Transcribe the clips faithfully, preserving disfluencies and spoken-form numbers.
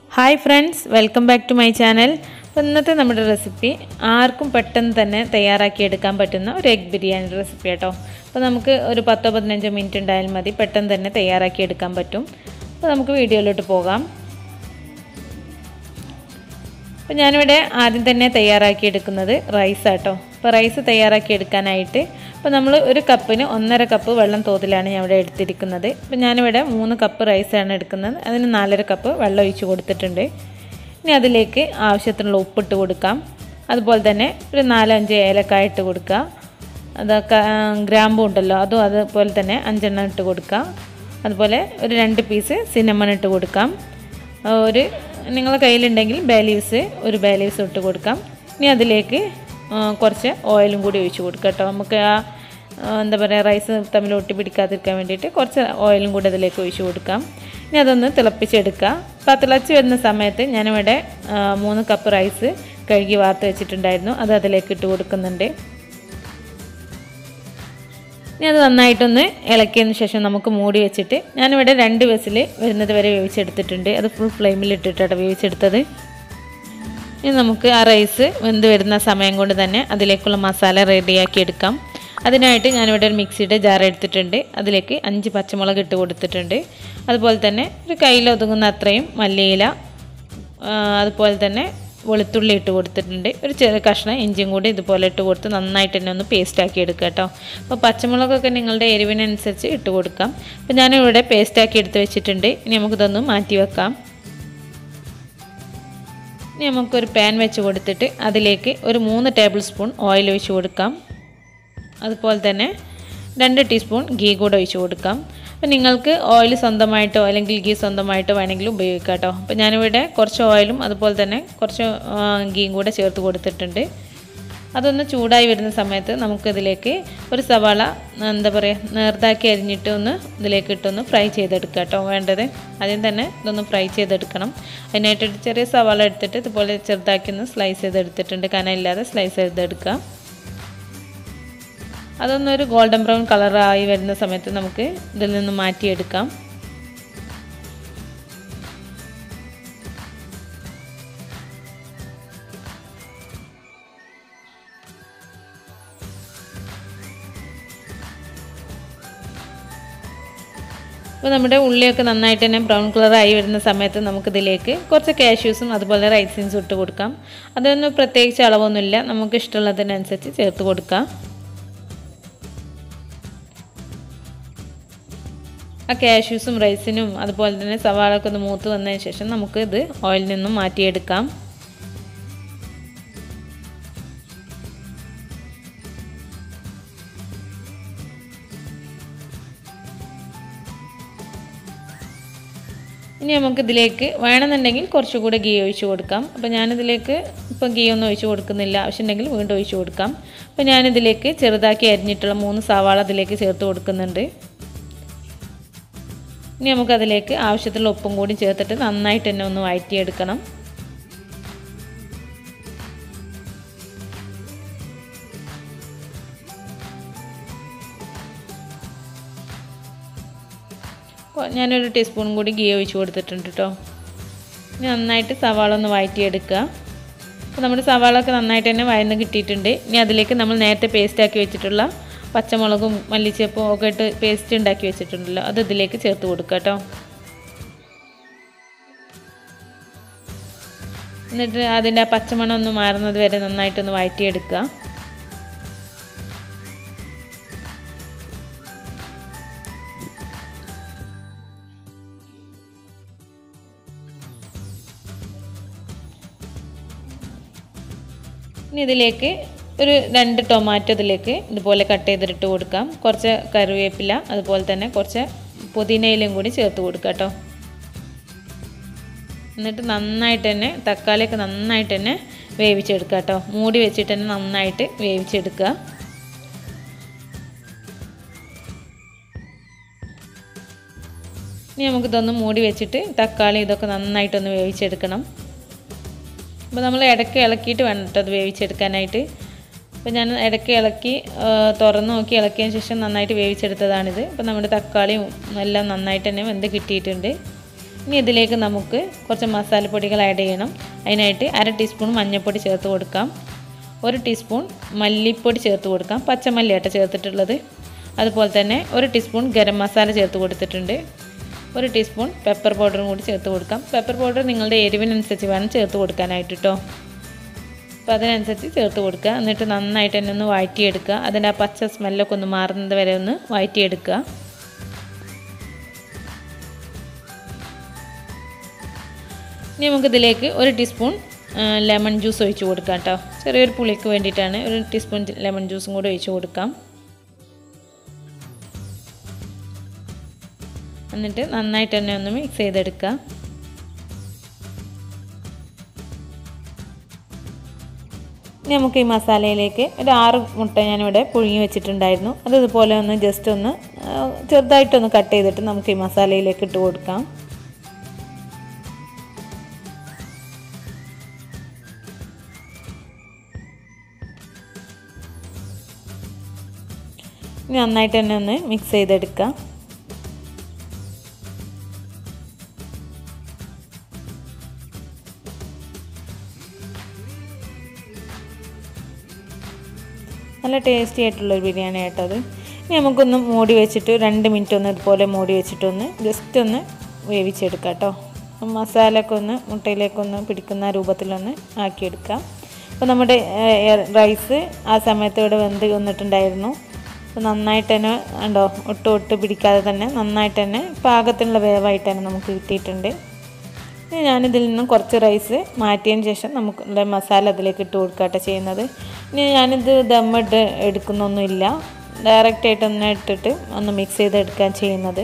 Hi friends, welcome back to my channel. ഇന്നത്തെ നമ്മുടെ recipe ആർക്കും പെട്ടെന്ന് തന്നെ തയ്യാറാക്കി എടുക്കാൻ പറ്റുന്ന ഒരു എഗ് ബിരിയാണി റെസിപ്പി ആട്ടോ. അപ്പോൾ നമുക്ക് ഒരു പത്ത് പതിനഞ്ച് മിനിറ്റ് ഉണ്ടായാൽ മതി, പെട്ടെന്ന് തന്നെ തയ്യാറാക്കി എടുക്കാൻ പറ്റും. അപ്പോൾ നമുക്ക് വീഡിയോയിലോട്ട് പോകാം. അപ്പോൾ ഞാനിവിടെ ആദ്യം തന്നെ തയ്യാറാക്കി എടുക്കുന്നത് റൈസ് ആട്ടോ. അപ്പോൾ റൈസ് തയ്യാറാക്കി എടുക്കാനായിട്ട് അപ്പോൾ നമ്മൾ ഒരു കപ്പിന് ഒന്നര കപ്പ് വെള്ളം തോതിലാണ് ഞാൻ ഇവിടെ എടുത്തിരിക്കുന്നത്. അപ്പോൾ ഞാനിവിടെ മൂന്ന് കപ്പ് റൈസാണ് എടുക്കുന്നത്. അതിന് നാലര കപ്പ് വെള്ളം ഒഴിച്ച് കൊടുത്തിട്ടുണ്ട്. ഇനി അതിലേക്ക് ആവശ്യത്തിനുള്ള ഉപ്പിട്ട് കൊടുക്കാം. അതുപോലെ തന്നെ ഒരു നാലഞ്ച് ഏലക്കായ ഇട്ട് കൊടുക്കുക. അതൊക്കെ ഗ്രാമ്പൂ ഉണ്ടല്ലോ, അതും അതുപോലെ തന്നെ അഞ്ചെണ്ണം ഇട്ട് കൊടുക്കുക. അതുപോലെ ഒരു രണ്ട് പീസ് സിനമൺ ഇട്ട് കൊടുക്കാം. ഒരു നിങ്ങളുടെ കയ്യിലുണ്ടെങ്കിൽ ബേ ലീവ്സ് ഒരു ബേ ലീവ്സ് ഇട്ട് കൊടുക്കാം. ഇനി അതിലേക്ക് കുറച്ച് ഓയിലും കൂടി ഒഴിച്ച് കൊടുക്കുക കേട്ടോ. നമുക്ക് ആ എന്താ പറയുക റൈസ് തമ്മിൽ ഒട്ടി പിടിക്കാതിരിക്കാൻ വേണ്ടിയിട്ട് കുറച്ച് ഓയിലും കൂടി അതിലേക്ക് ഒഴിച്ച് കൊടുക്കാം. ഇനി അതൊന്ന് തിളപ്പിച്ചെടുക്കുക. അപ്പോൾ ആ തിളച്ച് വരുന്ന സമയത്ത് ഞാനിവിടെ മൂന്ന് കപ്പ് റൈസ് കഴുകി വാർത്ത് വെച്ചിട്ടുണ്ടായിരുന്നു, അത് അതിലേക്ക് ഇട്ട് കൊടുക്കുന്നുണ്ട്. ഇനി അത് നന്നായിട്ടൊന്ന് ഇളക്കിയതിന് ശേഷം നമുക്ക് മൂടി വെച്ചിട്ട് ഞാനിവിടെ രണ്ട് വിസിൽ വരുന്നത് വരെ വേവിച്ചെടുത്തിട്ടുണ്ട്. അത് ഫുൾ ഫ്ലെയിമിൽ ഇട്ടിട്ടാണ് വേവിച്ചെടുത്തത്. ഇനി നമുക്ക് ആ റൈസ് വെന്ത് വരുന്ന സമയം കൊണ്ട് തന്നെ അതിലേക്കുള്ള മസാല റെഡിയാക്കി എടുക്കാം. അതിനായിട്ട് ഞാനിവിടെ ഒരു മിക്സിയുടെ ജാർ എടുത്തിട്ടുണ്ട്. അതിലേക്ക് അഞ്ച് പച്ചമുളക് ഇട്ട് കൊടുത്തിട്ടുണ്ട്. അതുപോലെ തന്നെ ഒരു കയ്യിൽ ഒതുങ്ങുന്ന അത്രയും മല്ലിയില, അതുപോലെ തന്നെ വെളുത്തുള്ളി ഇട്ട് കൊടുത്തിട്ടുണ്ട്. ഒരു ചെറിയ കഷ്ണം ഇഞ്ചിയും കൂടി ഇതുപോലെ ഇട്ട് കൊടുത്ത് നന്നായിട്ട് തന്നെ ഒന്ന് പേസ്റ്റാക്കി എടുക്കുക കേട്ടോ. അപ്പോൾ പച്ചമുളകൊക്കെ നിങ്ങളുടെ എരിവിനനുസരിച്ച് ഇട്ട് കൊടുക്കാം. അപ്പോൾ ഞാനിവിടെ പേസ്റ്റാക്കി എടുത്ത് വെച്ചിട്ടുണ്ട്. ഇനി നമുക്കിതൊന്ന് മാറ്റി വെക്കാം. ഇനി നമുക്കൊരു പാൻ വെച്ച് കൊടുത്തിട്ട് അതിലേക്ക് ഒരു മൂന്ന് ടേബിൾ സ്പൂൺ ഓയിൽ ഒഴിച്ച് കൊടുക്കാം. അതുപോലെ തന്നെ രണ്ട് ടീസ്പൂൺ ഗീ കൂടെ ഒഴിച്ച് കൊടുക്കാം. അപ്പോൾ നിങ്ങൾക്ക് ഓയിൽ സ്വന്തമായിട്ടോ അല്ലെങ്കിൽ ഗീ സ്വന്തമായിട്ടോ വേണമെങ്കിലും ഉപയോഗിക്കാം കേട്ടോ. അപ്പോൾ ഞാനിവിടെ കുറച്ച് ഓയിലും അതുപോലെ തന്നെ കുറച്ച് ഗീയും കൂടെ ചേർത്ത് കൊടുത്തിട്ടുണ്ട്. അതൊന്ന് ചൂടായി വരുന്ന സമയത്ത് നമുക്കിതിലേക്ക് ഒരു സവാള എന്താ പറയുക നേർത്താക്കി അരിഞ്ഞിട്ട് ഒന്ന് ഇതിലേക്ക് ഇട്ടൊന്ന് ഫ്രൈ ചെയ്തെടുക്കുക കേട്ടോ വേണ്ടത്. ആദ്യം തന്നെ ഇതൊന്ന് ഫ്രൈ ചെയ്തെടുക്കണം. അതിനായിട്ടൊരു ചെറിയ സവാള എടുത്തിട്ട് ഇതുപോലെ ചെറുതാക്കി ഒന്ന് സ്ലൈസ് ചെയ്തെടുത്തിട്ടുണ്ട്. കനമില്ലാതെ സ്ലൈസ് ചെയ്തെടുക്കുക. അതൊന്നൊരു ഗോൾഡൻ ബ്രൗൺ കളറായി വരുന്ന സമയത്ത് നമുക്ക് ഇതിൽ നിന്ന് മാറ്റിയെടുക്കാം. അപ്പോൾ നമ്മുടെ ഉള്ളിയൊക്കെ നന്നായിട്ട് തന്നെ ബ്രൗൺ കളറായി വരുന്ന സമയത്ത് നമുക്കിതിലേക്ക് കുറച്ച് കാഷ്യൂസും അതുപോലെ റൈസിൻസും ഇട്ട് കൊടുക്കാം. അതൊന്നും പ്രത്യേകിച്ച് അളവൊന്നുമില്ല, നമുക്ക് ഇഷ്ടമുള്ളതിനനുസരിച്ച് ചേർത്ത് കൊടുക്കാം. ആ കാഷ്യൂസും റൈസിനും അതുപോലെ തന്നെ സവാളൊക്കെ ഒന്ന് മൂത്ത് വന്നതിന് ശേഷം നമുക്ക് ഇത് ഓയിലിൽ നിന്നും മാറ്റിയെടുക്കാം. ഇനി നമുക്കിതിലേക്ക് വേണമെന്നുണ്ടെങ്കിൽ കുറച്ചുകൂടെ ഗീ ഒഴിച്ച് കൊടുക്കാം. അപ്പോൾ ഞാനിതിലേക്ക് ഇപ്പോൾ ഗീ ഒന്നും ഒഴിച്ച് കൊടുക്കുന്നില്ല, ആവശ്യമുണ്ടെങ്കിൽ വീണ്ടും ഒഴിച്ച് കൊടുക്കാം. അപ്പോൾ ഞാനിതിലേക്ക് ചെറുതാക്കി അരിഞ്ഞിട്ടുള്ള മൂന്ന് സവാള അതിലേക്ക് ചേർത്ത് കൊടുക്കുന്നുണ്ട്. ഇനി നമുക്കതിലേക്ക് ആവശ്യത്തിലുള്ള ഉപ്പും കൂടി ചേർത്തിട്ട് നന്നായിട്ട് തന്നെ ഒന്ന് വഴറ്റിയെടുക്കണം. ഞാനൊരു ടീസ്പൂൺ കൂടി ഗീ ഒഴിച്ച് കൊടുത്തിട്ടുണ്ട് കേട്ടോ. ഇനി നന്നായിട്ട് സവാള ഒന്ന് വഴറ്റിയെടുക്കുക. അപ്പോൾ നമ്മുടെ സവാളൊക്കെ നന്നായിട്ട് തന്നെ വഴന്ന് കിട്ടിയിട്ടുണ്ട്. ഇനി അതിലേക്ക് നമ്മൾ നേരത്തെ പേസ്റ്റാക്കി വെച്ചിട്ടുള്ള പച്ചമുളകും മല്ലിച്ചപ്പും ഒക്കെ ഇട്ട് പേസ്റ്റ് ഉണ്ടാക്കി വെച്ചിട്ടുണ്ടല്ലോ, അത് ഇതിലേക്ക് ചേർത്ത് കൊടുക്കുക കേട്ടോ. എന്നിട്ട് അതിൻ്റെ ആ പച്ചമണം ഒന്ന് മാറുന്നത് വരെ നന്നായിട്ടൊന്ന് വഴറ്റിയെടുക്കുക. ഇനി ഇതിലേക്ക് ഒരു രണ്ട് ടൊമാറ്റോ ഇതിലേക്ക് ഇതുപോലെ കട്ട് ചെയ്തിട്ട് കൊടുക്കാം. കുറച്ച് കറിവേപ്പില അതുപോലെ തന്നെ കുറച്ച് പുതിനയിലും കൂടി ചേർത്ത് കൊടുക്കുക കേട്ടോ. എന്നിട്ട് നന്നായിട്ട് തന്നെ തക്കാളിയൊക്കെ നന്നായിട്ട് തന്നെ വേവിച്ചെടുക്കുക കേട്ടോ. മൂടി വെച്ചിട്ട് തന്നെ നന്നായിട്ട് വേവിച്ചെടുക്കുക. ഇനി നമുക്കിതൊന്ന് മൂടി വെച്ചിട്ട് തക്കാളി ഇതൊക്കെ നന്നായിട്ടൊന്ന് വേവിച്ചെടുക്കണം. അപ്പോൾ നമ്മൾ ഇടയ്ക്ക് ഇളക്കിയിട്ട് വേണം കേട്ടോ അത് വേവിച്ചെടുക്കാനായിട്ട്. അപ്പോൾ ഞാൻ ഇടയ്ക്ക് ഇളക്കി തുറന്ന് നോക്കി ഇളക്കിയതിന് ശേഷം നന്നായിട്ട് വേവിച്ചെടുത്തതാണിത്. അപ്പോൾ നമ്മുടെ തക്കാളിയും എല്ലാം നന്നായിട്ട് തന്നെ വെന്ത് കിട്ടിയിട്ടുണ്ട്. ഇനി ഇതിലേക്ക് നമുക്ക് കുറച്ച് മസാലപ്പൊടികൾ ആഡ് ചെയ്യണം. അതിനായിട്ട് അര ടീസ്പൂൺ മഞ്ഞൾപ്പൊടി ചേർത്ത് കൊടുക്കാം. ഒരു ടീസ്പൂൺ മല്ലിപ്പൊടി ചേർത്ത് കൊടുക്കാം. പച്ചമല്ലിയാട്ട ചേർത്തിട്ടുള്ളത്. അതുപോലെ തന്നെ ഒരു ടീസ്പൂൺ ഗരം മസാല ചേർത്ത് കൊടുത്തിട്ടുണ്ട്. ഒരു ടീസ്പൂൺ പെപ്പർ പൗഡറും കൂടി ചേർത്ത് കൊടുക്കാം. പെപ്പർ പൗഡർ നിങ്ങളുടെ എരിവിനനുസരിച്ച് വേണം ചേർത്ത് കൊടുക്കാനായിട്ട് കേട്ടോ. അപ്പോൾ അതിനനുസരിച്ച് ചേർത്ത് കൊടുക്കുക. എന്നിട്ട് നന്നായിട്ട് തന്നെ ഒന്ന് വഴറ്റിയെടുക്കുക. അതിൻ്റെ ആ പച്ച സ്മെല്ലൊക്കെ ഒന്ന് മാറുന്നത് വരെ ഒന്ന് വഴറ്റിയെടുക്കുക. ഇനി നമുക്കിതിലേക്ക് ഒരു ടീസ്പൂൺ ലെമൺ ജ്യൂസ് ഒഴിച്ച് കൊടുക്കാം കേട്ടോ. ചെറിയൊരു പുളിക്ക് വേണ്ടിയിട്ടാണ്. ഒരു ടീസ്പൂൺ ലെമൺ ജ്യൂസും കൂടി ഒഴിച്ച് കൊടുക്കാം. എന്നിട്ട് നന്നായിട്ട് തന്നെ ഒന്ന് മിക്സ് ചെയ്തെടുക്കുക. ഇനി നമുക്ക് ഈ മസാലയിലേക്ക് ഒരു ആറ് മുട്ട ഞാനിവിടെ പുഴുങ്ങി വെച്ചിട്ടുണ്ടായിരുന്നു. അത് ഇതുപോലെ ഒന്ന് ജസ്റ്റ് ഒന്ന് ചെറുതായിട്ടൊന്ന് കട്ട് ചെയ്തിട്ട് നമുക്ക് ഈ മസാലയിലേക്ക് ഇട്ട് കൊടുക്കാം. ഇനി നന്നായിട്ട് തന്നെ ഒന്ന് മിക്സ് ചെയ്തെടുക്കുക. നല്ല ടേസ്റ്റി ആയിട്ടുള്ളൊരു ബിരിയാണി ആയിട്ടത്. ഇനി നമുക്കൊന്ന് മൂടി വെച്ചിട്ട് രണ്ട് മിനിറ്റ് ഒന്ന് ഇതുപോലെ മൂടി വെച്ചിട്ടൊന്ന് ജസ്റ്റ് ഒന്ന് വേവിച്ചെടുക്കാം കേട്ടോ. മസാലയൊക്കെ ഒന്ന് മുട്ടയിലേക്കൊന്ന് പിടിക്കുന്ന രൂപത്തിലൊന്ന് ആക്കിയെടുക്കാം. അപ്പോൾ നമ്മുടെ റൈസ് ആ സമയത്ത് ഇവിടെ വെന്ത് വന്നിട്ടുണ്ടായിരുന്നു. അപ്പോൾ നന്നായിട്ട് തന്നെ ഉണ്ടോ ഒട്ട് ഒട്ട് പിടിക്കാതെ തന്നെ നന്നായിട്ട് തന്നെ പാകത്തിനുള്ള വേവായിട്ട് തന്നെ നമുക്ക് കിട്ടിയിട്ടുണ്ട്. ഇനി ഞാനിതിൽ നിന്നും കുറച്ച് റൈസ് മാറ്റിയതിന് ശേഷം നമുക്ക് മസാല അതിലേക്ക് ഇട്ട് കൊടുക്കട്ടെ ചെയ്യുന്നത്. ഇനി ഞാനിത് ദമ്മിട്ട് എടുക്കുന്നൊന്നുമില്ല, ഡയറക്റ്റായിട്ട് ഒന്ന് ഇട്ടിട്ട് ഒന്ന് മിക്സ് ചെയ്തെടുക്കാൻ ചെയ്യുന്നത്.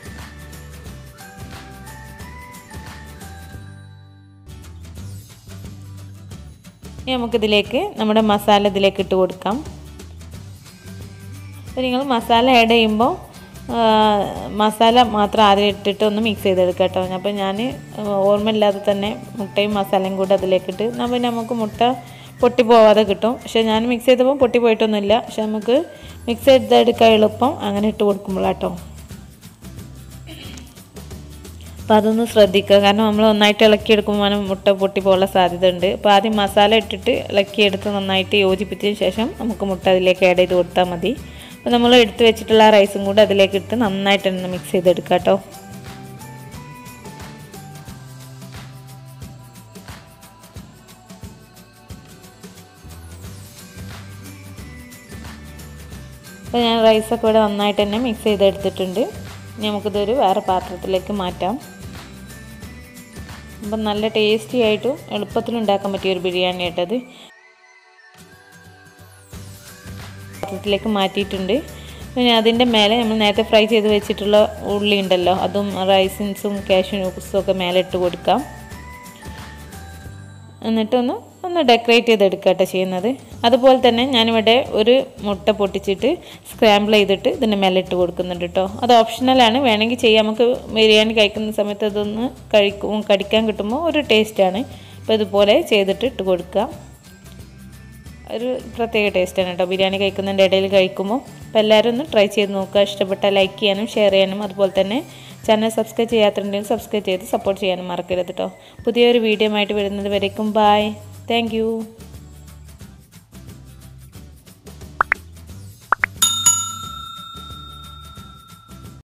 ഇനി നമുക്കിതിലേക്ക് നമ്മുടെ മസാല ഇതിലേക്ക് ഇട്ട് കൊടുക്കാം. അപ്പോൾ നിങ്ങൾ മസാല ആഡ് ചെയ്യുമ്പോൾ മസാല മാത്രം ആദ്യം ഇട്ടിട്ട് ഒന്ന് മിക്സ് ചെയ്തെടുക്കാം കേട്ടോ. അപ്പോൾ ഞാൻ ഓർമ്മയില്ലാതെ തന്നെ മുട്ടയും മസാലയും കൂടെ അതിലേക്കിട്ട് നമ്മൾ നമുക്ക് മുട്ട പൊട്ടി പോവാതെ കിട്ടും. പക്ഷേ ഞാൻ മിക്സ് ചെയ്തപ്പോൾ പൊട്ടി പോയിട്ടൊന്നുമില്ല. പക്ഷെ നമുക്ക് മിക്സ് ചെയ്തെടുക്കാൻ എളുപ്പം അങ്ങനെ ഇട്ട് കൊടുക്കുമ്പോഴാട്ടോ. അപ്പോൾ അതൊന്ന് ശ്രദ്ധിക്കുക. കാരണം നമ്മൾ നന്നായിട്ട് ഇളക്കിയെടുക്കുമ്പോൾ മുട്ട പൊട്ടി പോകാനുള്ള സാധ്യത ഉണ്ട്. അപ്പോൾ ആദ്യം മസാല ഇട്ടിട്ട് ഇളക്കിയെടുത്ത് നന്നായിട്ട് യോജിപ്പിച്ചതിന് ശേഷം നമുക്ക് മുട്ട അതിലേക്ക് ആഡ് ചെയ്ത് കൊടുത്താൽ മതി. അപ്പോൾ നമ്മൾ എടുത്ത് വെച്ചിട്ടുള്ള റൈസും കൂടെ അതിലേക്ക് ഇട്ട് നന്നായിട്ട് തന്നെ മിക്സ് ചെയ്തെടുക്കാം കേട്ടോ. അപ്പോൾ ഞാൻ റൈസൊക്കെ ഇവിടെ നന്നായിട്ട് തന്നെ മിക്സ് ചെയ്തെടുത്തിട്ടുണ്ട്. ഇനി നമുക്കിതൊരു വേറെ പാത്രത്തിലേക്ക് മാറ്റാം. അപ്പം നല്ല ടേസ്റ്റി ആയിട്ടും എളുപ്പത്തിൽ ഉണ്ടാക്കാൻ പറ്റിയൊരു ബിരിയാണി ആയിട്ടത് പാത്രത്തിലേക്ക് മാറ്റിയിട്ടുണ്ട്. പിന്നെ അതിൻ്റെ മേലെ നമ്മൾ നേരത്തെ ഫ്രൈ ചെയ്ത് വെച്ചിട്ടുള്ള ഉള്ളി ഉണ്ടല്ലോ, അതും റൈസിൻസും കാഷ്യൂസും ഒക്കെ മേലെ ഇട്ട് കൊടുക്കാം. എന്നിട്ടൊന്ന് ഒന്ന് ഡെക്കറേറ്റ് ചെയ്തെടുക്കുക കേട്ടോ ചെയ്യുന്നത്. അതുപോലെ തന്നെ ഞാനിവിടെ ഒരു മുട്ട പൊട്ടിച്ചിട്ട് സ്ക്രാമ്പിൾ ചെയ്തിട്ട് ഇതിൻ്റെ മേലെ ഇട്ട് കൊടുക്കുന്നുണ്ട് കേട്ടോ. അത് ഓപ്ഷണലാണ്, വേണമെങ്കിൽ ചെയ്യാം. നമുക്ക് ബിരിയാണി കഴിക്കുന്ന സമയത്ത് അതൊന്ന് കഴിക്കും കടിക്കാൻ കിട്ടുമ്പോൾ ഒരു ടേസ്റ്റാണ്. അപ്പോൾ ഇതുപോലെ ചെയ്തിട്ട് ഇട്ട് കൊടുക്കുക. ഒരു പ്രത്യേക ടേസ്റ്റാണ് കേട്ടോ ബിരിയാണി കഴിക്കുന്നതിൻ്റെ ഇടയിൽ കഴിക്കുമ്പോൾ. അപ്പോൾ എല്ലാവരും ഒന്ന് ട്രൈ ചെയ്ത് നോക്കുക. ഇഷ്ടപ്പെട്ടാൽ ലൈക്ക് ചെയ്യാനും ഷെയർ ചെയ്യാനും അതുപോലെ തന്നെ ചാനൽ സബ്സ്ക്രൈബ് ചെയ്യാത്തുണ്ടെങ്കിൽ സബ്സ്ക്രൈബ് ചെയ്ത് സപ്പോർട്ട് ചെയ്യാനും മറക്കരുത് കേട്ടോ. പുതിയൊരു വീഡിയോ ആയിട്ട് വരുന്നത് വരേക്കും ബായ്. Thank you.